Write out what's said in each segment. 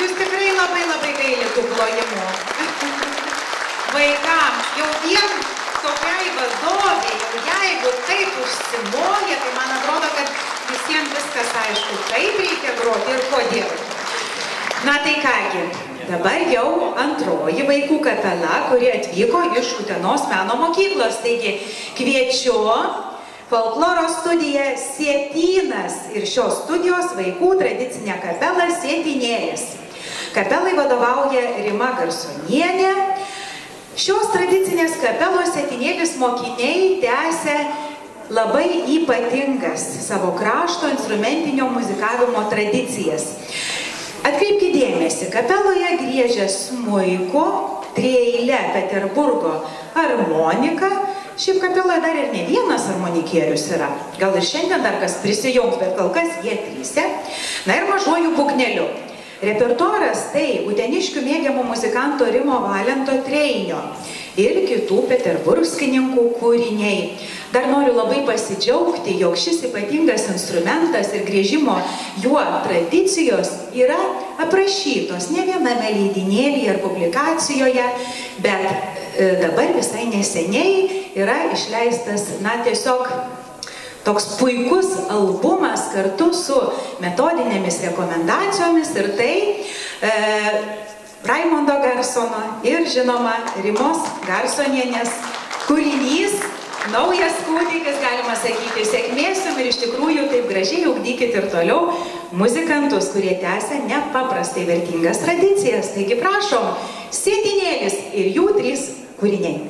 jūs tikrai labai gaili tų plojimų. Vaikam, jau vien tokiai vadovė, jau jeigu taip užsimoja, tai man atrodo, kad visiems viskas aišku, kaip reikia groti ir kodėl. Na tai kągi, dabar jau antroji vaikų kapela, kuri atvyko iš Utenos meno mokyklos. Taigi kviečiu folkloro studiją Sietynas ir šios studijos vaikų tradicinė kapela Sietinėlis. Kapelai vadovauja Rima Garsonienė. Šios tradicinės kapelos Sietinėlis mokiniai tęsia labai ypatingas savo krašto instrumentinio muzikavimo tradicijas. Atkreipkite dėmesį, kapeloje griežia smuiko, trieilė Peterburgo harmonika. Šiaip kapeloje dar ir ne vienas harmonikierius yra. Gal ir šiandien dar kas prisijungs, bet kol kas jie trysia. Na ir mažuoju būgneliu. Repertuaras tai uteniškių mėgiamų muzikanto Rimo Valento Treinio ir kitų peterburgskininkų kūriniai. Dar noriu labai pasidžiaugti, jog šis ypatingas instrumentas ir griežimo juo tradicijos yra aprašytos ne viename leidinėlyje ar publikacijoje, bet dabar visai neseniai yra išleistas, na, tiesiog toks puikus albumas kartu su metodinėmis rekomendacijomis ir tai Raimondo Garsono ir žinoma Rimos Garsonienės kūrinys, naujas kūdikis, galima sakyti, sėkmės jums ir iš tikrųjų taip gražiai ugdykit ir toliau muzikantus, kurie tęsia nepaprastai vertingas tradicijas. Taigi prašom, Sietinėlis ir jų 3 kūriniai.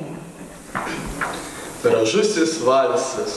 Gražusis valsas.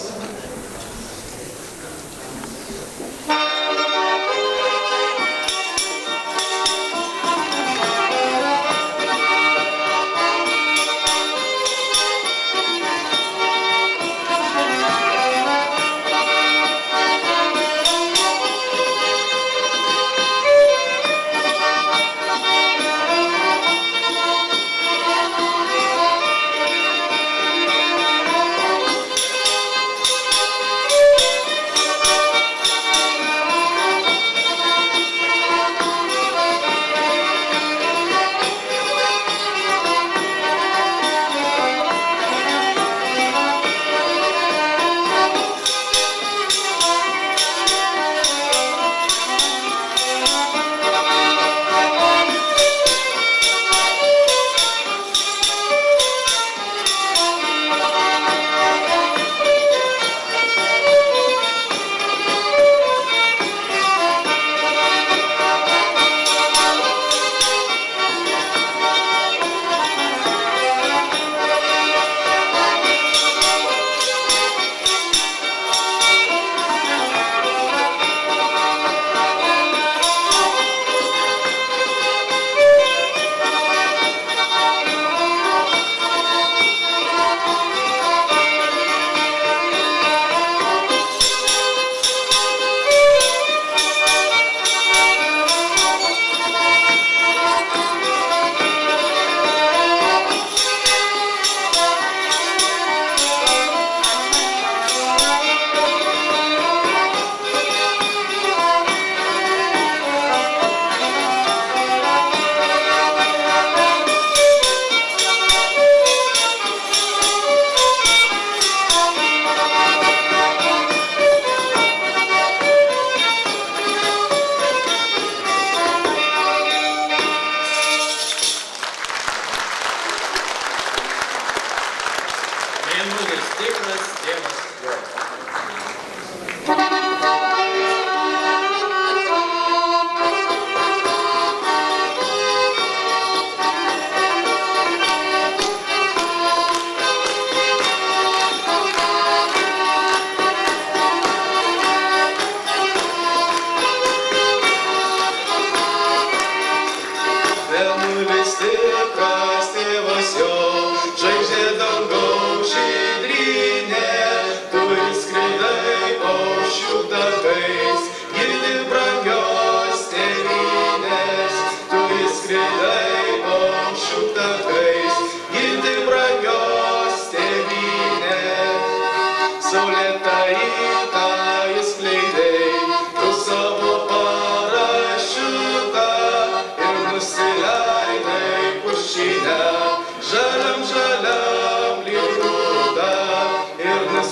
Skleidei tu savo parašiutą ir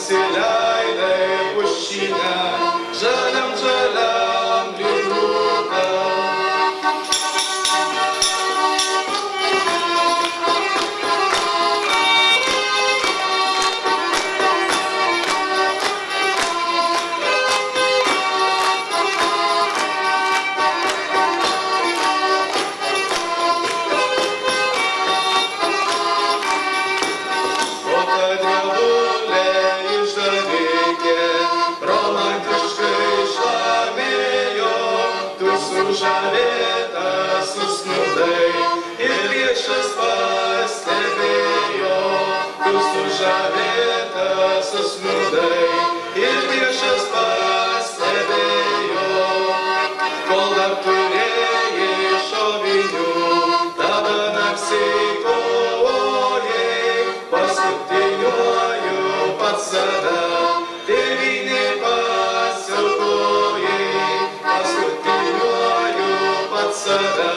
nusileidai pušyne, žaliam lyg rūta. Sužavėta susnudai ir priešas pastebėjo. Tu sužavėta susnudai ir priešas pastebėjo. Kol dar turėjai šovinių, tada narsiai kovojai. Paskutiniuoju pats save tėvynei pasiaukojai. Save